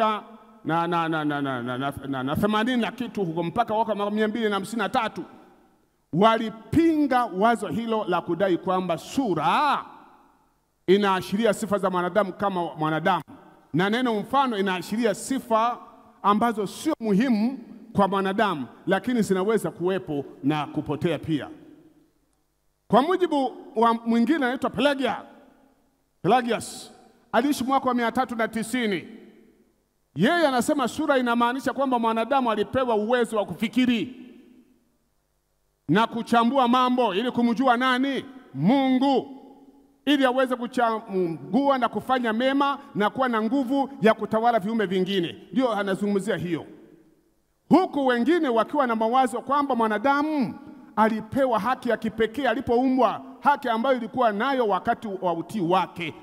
180 na kitu huko mpaka mwaka wa 253. Walipinga wazo hilo la kudai kwamba sura inaashiria sifa za mwanadamu kama mwanadamu, na neno mfano inaashiria sifa ambazo sio muhimu kwa mwanadamu, lakini zinaweza kuwepo na kupotea pia. Kwa mujibu wa mwingine anaitwa Pelagius, aliishi mwaka wa 390. Yeye anasema sura inamaanisha kwamba mwanadamu alipewa uwezo wa kufikiri na kuchambua mambo ili kumjua nani? Mungu, ili aweze kuchagua na kufanya mema na kuwa na nguvu ya kutawala viumbe vingine. Ndio anazungumzia hiyo, huku wengine wakiwa na mawazo kwamba mwanadamu alipewa haki ya kipekee alipoumbwa, haki ambayo ilikuwa nayo wakati wa utii wake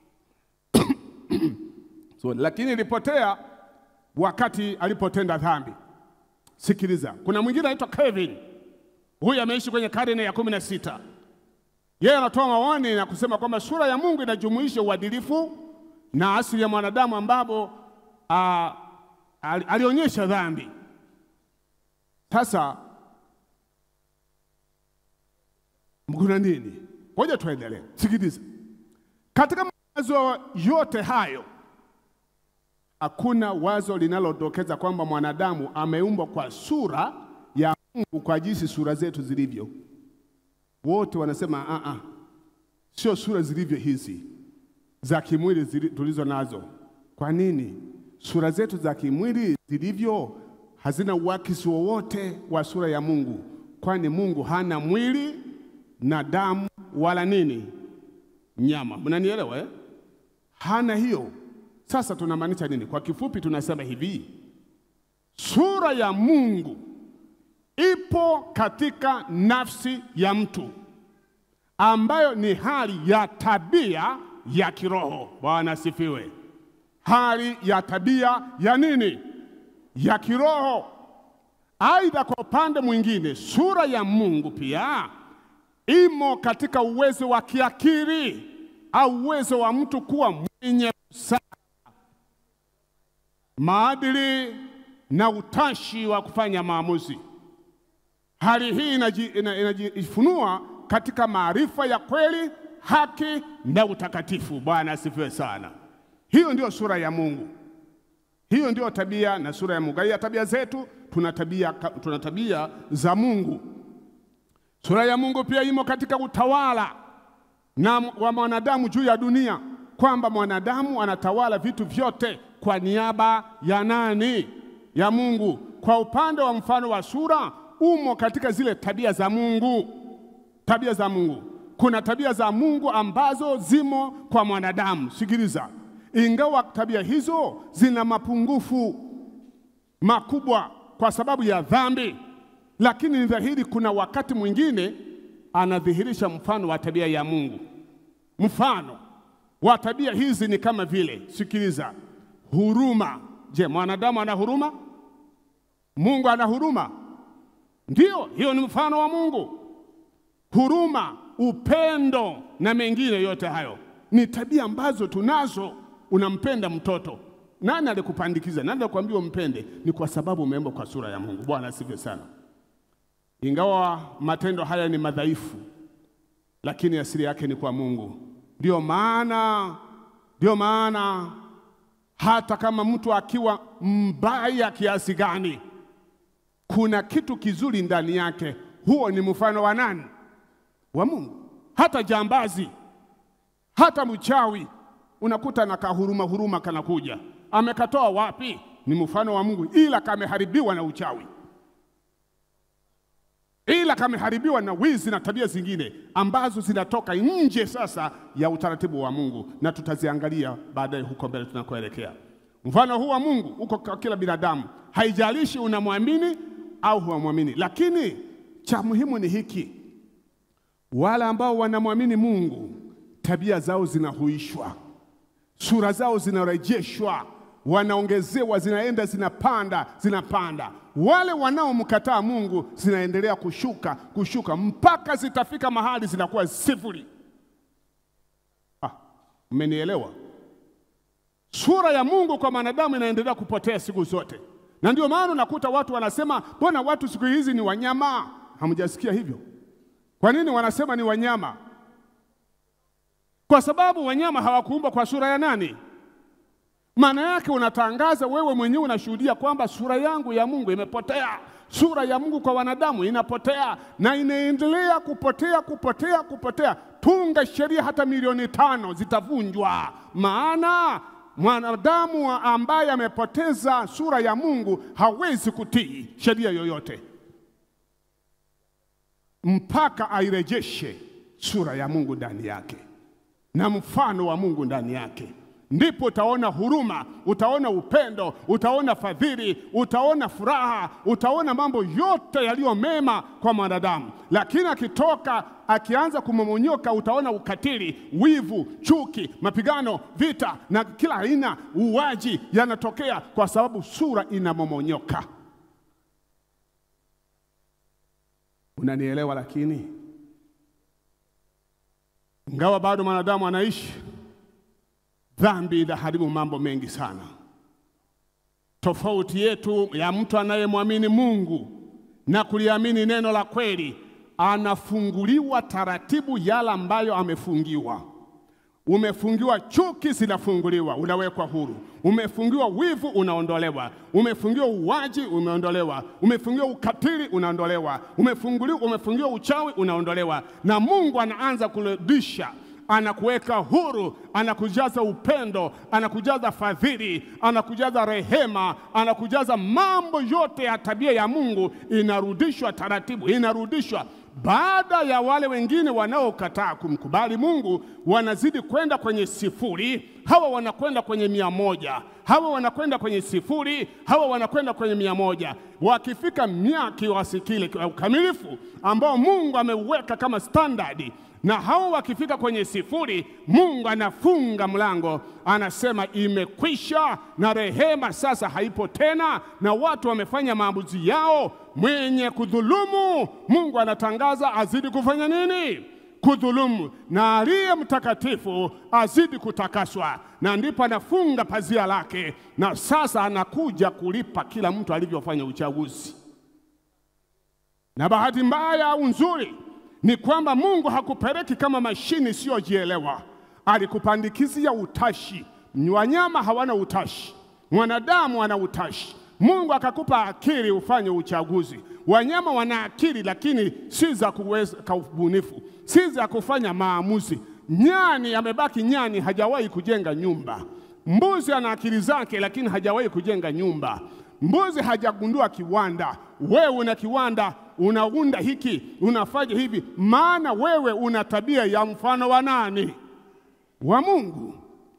lakini ilipotea wakati alipotenda dhambi. Sikiliza, kuna mwingine anaitwa Kevin. Huyu ameishi kwenye karne ya 16. Yeye anatoa maoni na kusema kwamba sura ya Mungu inajumuisha uadilifu na asili ya mwanadamu ambapo alionyesha dhambi. Sasa mkuna nini? Ngoja tuendelee. Sikiliza. Katika mawazo yote hayo, hakuna wazo linalodokeza kwamba mwanadamu ameumbwa kwa sura ya Mungu kwa jinsi sura zetu zilivyo. Wote wanasema sio sura zilivyo hizi za kimwili tulizo nazo. Kwa nini? Sura zetu za kimwili zilivyo hazina uakisi wowote wa sura ya Mungu, kwani Mungu hana mwili na damu wala nini? Nyama. Mnanielewa eh? Hana hiyo. Sasa tunamaanisha nini? Kwa kifupi tunasema hivi, sura ya Mungu ipo katika nafsi ya mtu, ambayo ni hali ya tabia ya kiroho. Bwana asifiwe. Hali ya tabia ya nini? Ya kiroho, Aidha, kwa upande mwingine, sura ya Mungu pia imo katika uwezo wa kiakili au uwezo wa mtu kuwa mwenye busara, maadili na utashi wa kufanya maamuzi. Hali hii inajifunua katika maarifa ya kweli, haki na utakatifu. Bwana asifiwe sana. Hiyo ndio sura ya Mungu. Hiyo ndio tabia na sura ya Mungu. Ya tabia zetu, tuna tabia za Mungu. Sura ya Mungu pia imo katika utawala wa mwanadamu juu ya dunia, kwamba mwanadamu anatawala vitu vyote kwa niaba ya nani? Ya Mungu. Kwa upande wa mfano wa sura, umo katika zile tabia za Mungu. Tabia za Mungu. Kuna tabia za Mungu ambazo zimo kwa mwanadamu. Sikiliza. Ingawa tabia hizo zina mapungufu makubwa kwa sababu ya dhambi, lakini ni dhahiri kuna wakati mwingine anadhihirisha mfano wa tabia ya Mungu. Mfano wa tabia hizi ni kama vile, sikiliza, huruma. Je, mwanadamu ana huruma? Mungu ana huruma? Ndio, hiyo ni mfano wa Mungu. Huruma, upendo na mengine yote hayo ni tabia ambazo tunazo. Unampenda mtoto, nani alikupandikiza? Nani alikwambia umpende? Ni kwa sababu umeumbwa kwa sura ya Mungu. Bwana asifiwe sana. Ingawa matendo haya ni madhaifu, lakini asili yake ni kwa Mungu. Ndio maana hata kama mtu akiwa mbaya kiasi gani, kuna kitu kizuri ndani yake. Huo ni mfano wa nani? Wa Mungu. Hata jambazi, hata mchawi, unakuta na huruma kanakuja. Amekatoa wapi? Ni mfano wa Mungu, ila kameharibiwa na uchawi, ila kameharibiwa na wizi na tabia zingine ambazo zinatoka nje sasa ya utaratibu wa Mungu, na tutaziangalia baadaye huko mbele tunakoelekea. Mfano huu wa Mungu uko kwa kila binadamu, haijalishi unamwamini au huamwamini. Lakini cha muhimu ni hiki: wale ambao wanamwamini Mungu, tabia zao zinahuishwa, sura zao zinarejeshwa, wanaongezewa, zinaenda zinapanda. Wale wanaomkataa Mungu zinaendelea kushuka mpaka zitafika mahali zinakuwa sifuri. Mmenielewa? Sura ya Mungu kwa wanadamu inaendelea kupotea siku zote. Na ndio maana unakuta watu wanasema, "Mbona watu siku hizi ni wanyama?" Hamjasikia hivyo? Kwa nini wanasema ni wanyama? Kwa sababu wanyama hawakuumbwa kwa sura ya nani? Maana yake unatangaza wewe mwenyewe, unashuhudia kwamba sura yangu ya Mungu imepotea. Sura ya Mungu kwa wanadamu inapotea na inaendelea kupotea. Tunga sheria hata milioni 5 zitavunjwa. Maana mwanadamu ambaye amepoteza sura ya Mungu hawezi kutii sheria yoyote mpaka airejeshe sura ya Mungu ndani yake na mfano wa Mungu ndani yake. Ndipo utaona huruma, utaona upendo, utaona fadhili, utaona furaha, utaona mambo yote yaliyo mema kwa mwanadamu. Lakini akianza kumomonyoka, utaona ukatili, wivu, chuki, mapigano, vita na kila aina uwaji yanatokea, kwa sababu sura inamomonyoka. Unanielewa? Lakini ingawa bado mwanadamu anaishi, dhambi inaharibu mambo mengi sana. Tofauti yetu ya mtu anayemwamini Mungu na kuliamini neno la kweli, anafunguliwa taratibu yale ambayo amefungiwa. Umefungiwa chuki, zinafunguliwa, unawekwa huru. Umefungiwa wivu, unaondolewa. Umefungiwa uwaji, umeondolewa. Umefungiwa ukatili, unaondolewa. Umefungiwa uchawi, unaondolewa. Na Mungu anaanza kurudisha, anakuweka huru, anakujaza upendo, anakujaza fadhili, anakujaza rehema, anakujaza mambo yote ya tabia ya Mungu. Inarudishwa taratibu, inarudishwa. Baada ya wale wengine wanaokataa kumkubali Mungu, wanazidi kwenda kwenye sifuri, hawa wanakwenda kwenye 100, hawa wanakwenda kwenye 0, hawa wanakwenda kwenye 100. Wakifika kiasi kile ukamilifu ambao Mungu ameuweka kama standard, na hao wakifika kwenye 0, Mungu anafunga mlango, anasema imekwisha, na rehema sasa haipo tena, na watu wamefanya maamuzi yao. Mwenye kudhulumu, Mungu anatangaza azidi kufanya nini? Kudhulumu, na aliye mtakatifu azidi kutakaswa. Na ndipo anafunga pazia lake, na sasa anakuja kulipa kila mtu alivyofanya uchaguzi. Na bahati mbaya au nzuri ni kwamba Mungu hakupeleki kama mashini isiyojielewa. Alikupandikizia utashi. Wanyama hawana utashi, mwanadamu ana utashi. Mungu akakupa akili ufanye uchaguzi. Wanyama wana akili, lakini si za kuweza ubunifu, si za kufanya maamuzi. Nyani amebaki nyani, hajawahi kujenga nyumba. Mbuzi ana akili zake, lakini hajawahi kujenga nyumba. Mbuzi hajagundua kiwanda. Wewe una kiwanda, unaunda hiki, unafanya hivi, maana wewe una tabia ya mfano wa nani? Wa Mungu.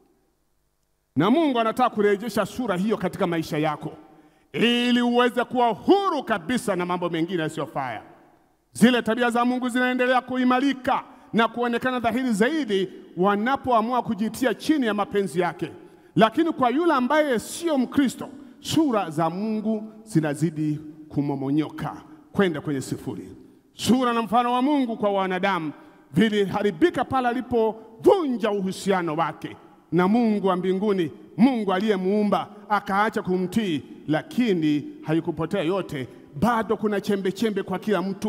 Na Mungu anataka kurejesha sura hiyo katika maisha yako, ili uweze kuwa huru kabisa na mambo mengine yasiyofaa. Zile tabia za Mungu zinaendelea kuimarika na kuonekana dhahiri zaidi wanapoamua kujitia chini ya mapenzi yake. Lakini kwa yule ambaye sio Mkristo, sura za Mungu zinazidi kumomonyoka kwenda kwenye 0. Sura na mfano wa Mungu kwa wanadamu viliharibika pale alipovunja uhusiano wake na Mungu wa mbinguni, Mungu aliyemuumba, akaacha kumtii. Lakini haikupotea yote, bado kuna chembe chembe kwa kila mtu.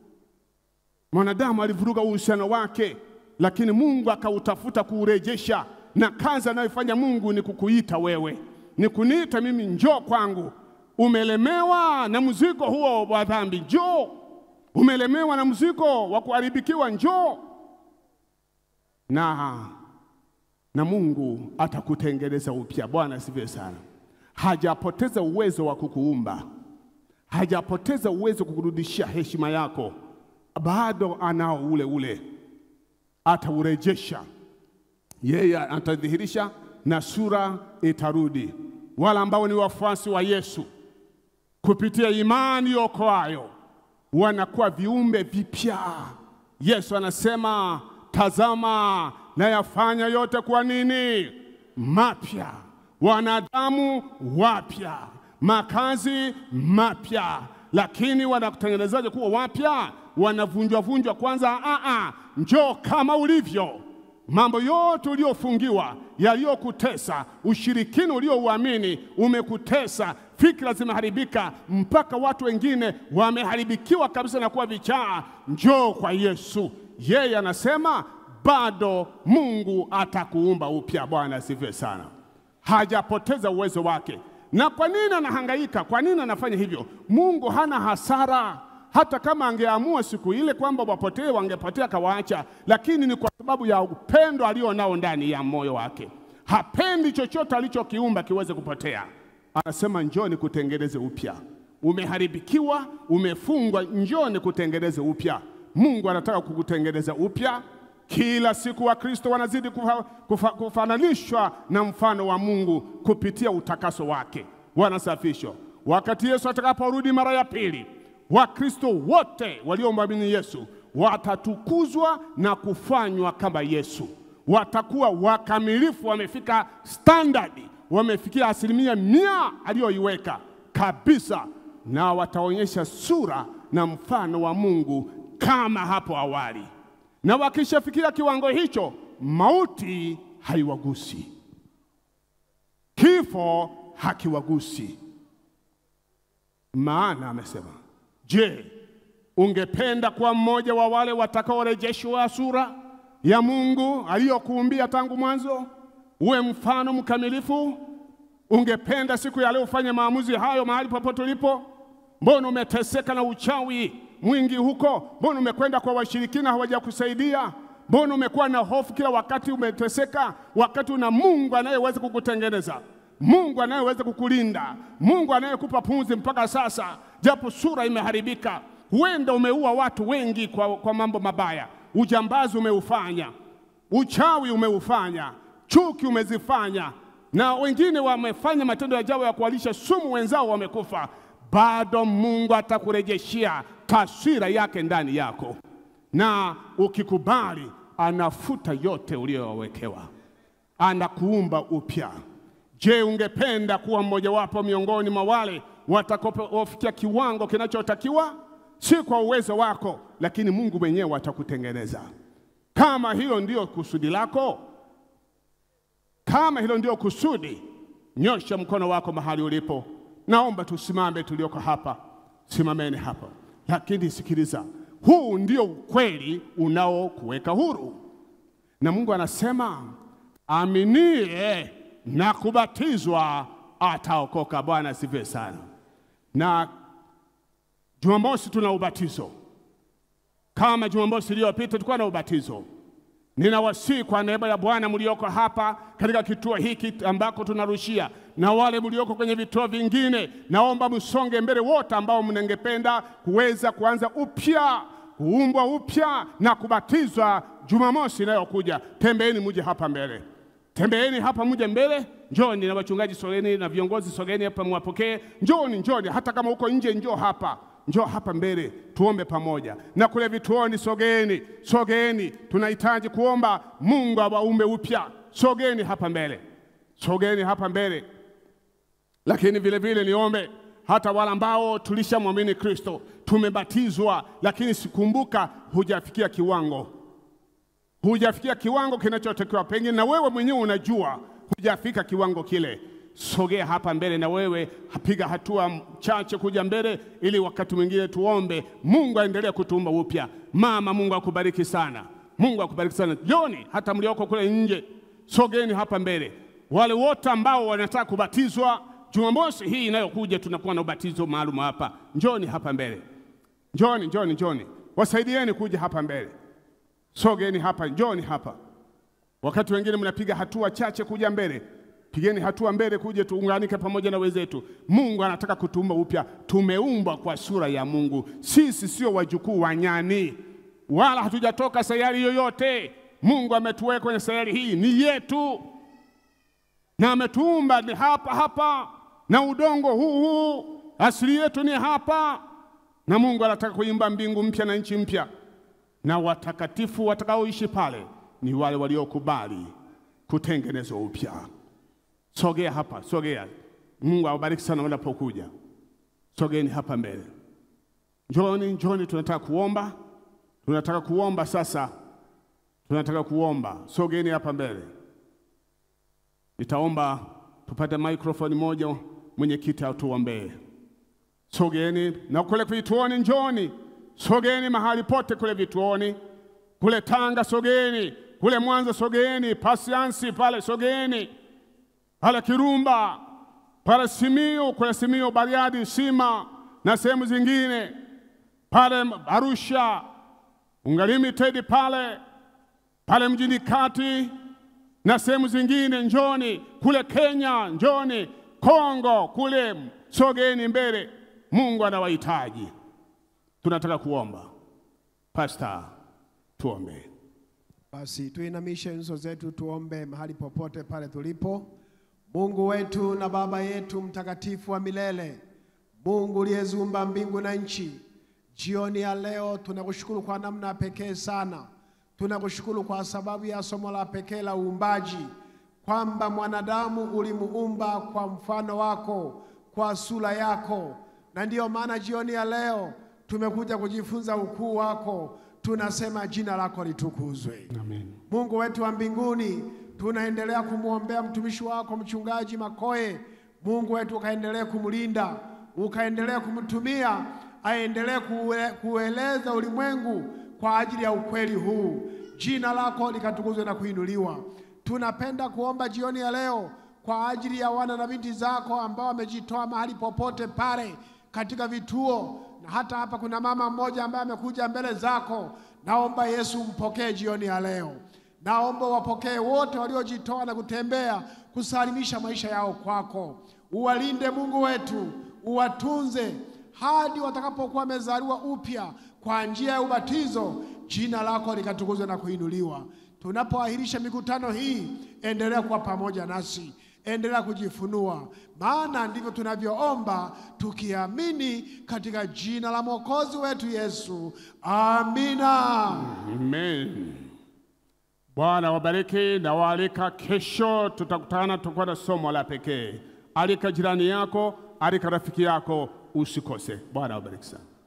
Mwanadamu alivuruga uhusiano wake, lakini Mungu akautafuta kuurejesha. Na kazi anayofanya Mungu ni kukuita wewe, ni kuniita mimi, njoo kwangu. Umelemewa na mzigo huo wa dhambi, njoo. Umelemewa na mzigo wa kuharibikiwa, njoo. Na Mungu atakutengeneza upya. Bwana asifiwe sana. Hajapoteza uwezo wa kukuumba, hajapoteza uwezo kukurudishia heshima yako. Bado anao ule, ataurejesha. Yeye atadhihirisha na sura itarudi. Wale ambao ni wafuasi wa Yesu kupitia imani okoayo wanakuwa viumbe vipya. Yesu anasema, tazama na yafanya yote kwa nini? Mapya. Wanadamu wapya, makazi mapya. Lakini wanakutengenezaje kuwa wapya? Wanavunjwa kwanza. Njoo kama ulivyo. Mambo yote uliofungiwa, yaliyokutesa, ushirikina uliouamini umekutesa, fikra zimeharibika, mpaka watu wengine wameharibikiwa kabisa na kuwa vichaa. Njoo kwa Yesu. Yeye anasema bado Mungu atakuumba upya. Bwana asifiwe sana. Hajapoteza uwezo wake. Na kwa nini anahangaika? Kwa nini anafanya hivyo? Mungu hana hasara. Hata kama angeamua siku ile kwamba wapotee, wangepotea kawaacha. Lakini ni kwa sababu ya upendo alionao ndani ya moyo wake. Hapendi chochote alichokiumba kiweze kupotea. Anasema njoo nikutengeneze upya. Umeharibikiwa, umefungwa, njoo nikutengeneze upya. Mungu anataka kukutengeneza upya. Kila siku wa Kristo wanazidi kufananishwa na mfano wa Mungu kupitia utakaso wake. Wanasafishwa. Wakati Yesu atakaporudi mara ya pili, Wakristo wote waliomwamini Yesu watatukuzwa na kufanywa kama Yesu. Watakuwa wakamilifu, wamefika standard, wamefikia 100% aliyoiweka kabisa, na wataonyesha sura na mfano wa Mungu kama hapo awali. Na wakishafikia kiwango hicho, mauti haiwagusi, kifo hakiwagusi. Maana amesema, je, ungependa kuwa mmoja wa wale watakaorejeshwa sura ya Mungu aliyokuumbia tangu mwanzo, uwe mfano mkamilifu? Ungependa siku ya leo ufanye maamuzi hayo mahali popote ulipo? Mbona umeteseka na uchawi mwingi huko? Mbona umekwenda kwa washirikina hawajakusaidia? Mbona umekuwa na hofu kila wakati, umeteseka, wakati una Mungu anayeweza kukutengeneza, Mungu anayeweza kukulinda, Mungu anayekupa pumzi mpaka sasa, japo sura imeharibika? Huenda umeua watu wengi kwa mambo mabaya. Ujambazi umeufanya, uchawi umeufanya, chuki umezifanya, na wengine wamefanya matendo ya ajabu ya kuwalisha sumu wenzao wamekufa, bado Mungu atakurejeshia taswira yake ndani yako, na ukikubali anafuta yote uliyowekewa, anakuumba upya. Je, ungependa kuwa mmoja wapo miongoni mwa wale watakaofikia kiwango kinachotakiwa? Si kwa uwezo wako, lakini Mungu mwenyewe atakutengeneza. Kama hilo ndio kusudi lako, kama hilo ndio kusudi, nyosha mkono wako mahali ulipo. Naomba tusimame tulioko hapa, simameni hapa. Lakini sikiliza, huu ndio ukweli unaokuweka huru. Na Mungu anasema, aminie na kubatizwa ataokoka. Bwana asifiwe sana. Na Jumamosi tuna ubatizo. Kama Jumamosi iliyopita tulikuwa na ubatizo. Ninawasihi kwa neema ya Bwana mlioko hapa katika kituo hiki ambako tunarushia, na wale mlioko kwenye vituo vingine, naomba msonge mbele wote ambao mnangependa kuweza kuanza upya, kuumbwa upya na kubatizwa Jumamosi inayokuja. Tembeeni muje hapa mbele. Tembeeni hapa muje mbele. Njoni na wachungaji sogeni, na viongozi sogeni hapa mwapokee. Njoni, hata kama uko nje njoo hapa. Njoo hapa mbele tuombe pamoja. Na kule vituoni sogeni. Tunahitaji kuomba Mungu awaumbe upya. Sogeni hapa mbele. Lakini vile vile niombe hata wale ambao tulishamwamini Kristo, tumebatizwa, lakini sikumbuka hujafikia kiwango kinachotakiwa. Pengine na wewe mwenyewe unajua hujafika kiwango kile. Sogea hapa mbele na wewe, piga hatua chache kuja mbele, ili wakati mwingine tuombe Mungu aendelee kutuumba upya. Mama, Mungu akubariki sana. Joni, hata mlioko kule nje, sogeni hapa mbele. Wale wote ambao wanataka kubatizwa, Jumamosi hii inayokuja tunakuwa na ubatizo maalum hapa. Njoni hapa mbele. Njoni. Wasaidieni kuja hapa mbele. Sogeni hapa, njoni hapa. Wakati wengine mnapiga hatua chache kuja mbele, pigeni hatua mbele kuje tuunganike pamoja na wenzetu. Mungu anataka kutuumba upya. Tumeumbwa kwa sura ya Mungu. Sisi sio wajukuu wa nyani, wala hatujatoka sayari yoyote. Mungu ametuweka kwenye sayari hii, ni yetu, na ametuumba ni hapa na udongo huu. Asili yetu ni hapa, na Mungu anataka kuimba mbingu mpya na nchi mpya, na watakatifu watakaoishi pale ni wale waliokubali kutengenezwa upya. Sogea hapa. Mungu awabariki sana wanapokuja. Sogeni hapa mbele. Njoni, tunataka kuomba sasa. Sogeni hapa mbele. Nitaomba tupate microphone moja, mwenyekiti atuombee. Sogeni na kule vituoni, njoni. Sogeni mahali pote kule vituoni. Kule Tanga sogeni, kule Mwanza sogeni, Pasiansi pale sogeni, pale Kirumba, pale Simiyu, Bariadi, Sima na sehemu zingine, pale Arusha, Ungalimited pale mjini kati na sehemu zingine. Njoni kule Kenya, njoni Kongo kule, sogeni mbele. Mungu anawahitaji. Tunataka kuomba. Pastor, tuombe. Basi tuinamishe nyuso zetu tuombe mahali popote pale tulipo. Mungu wetu na Baba yetu mtakatifu wa milele, Mungu uliyeziumba mbingu na nchi, jioni ya leo tunakushukuru kwa namna pekee sana. Tunakushukuru kwa sababu ya somo la pekee la uumbaji, kwamba mwanadamu ulimuumba kwa mfano wako, kwa sura yako. Na ndiyo maana jioni ya leo tumekuja kujifunza ukuu wako. Tunasema jina lako litukuzwe. Amen. Mungu wetu wa mbinguni, tunaendelea kumuombea mtumishi wako mchungaji Makoye. Mungu wetu ukaendelee kumlinda, ukaendelee kumtumia, aendelee kueleza ulimwengu kwa ajili ya ukweli huu. Jina lako likatukuzwe na kuinuliwa. Tunapenda kuomba jioni ya leo kwa ajili ya wana na binti zako ambao wamejitoa mahali popote pale katika vituo, na hata hapa kuna mama mmoja ambaye amekuja mbele zako. Naomba Yesu mpokee jioni ya leo. Naomba wapokee wote waliojitoa na kutembea kusalimisha maisha yao kwako. Uwalinde Mungu wetu, uwatunze hadi watakapokuwa wamezaliwa upya kwa njia ya ubatizo. Jina lako likatukuzwe na kuinuliwa. Tunapoahirisha mikutano hii, endelea kuwa pamoja nasi, endelea kujifunua, maana ndivyo tunavyoomba tukiamini katika jina la Mwokozi wetu Yesu. Amina. Amen. Bwana wabariki na waalika. Kesho tutakutana, tutakuwa na somo la pekee. Alika jirani yako, alika rafiki yako, usikose. Bwana wabariki sana.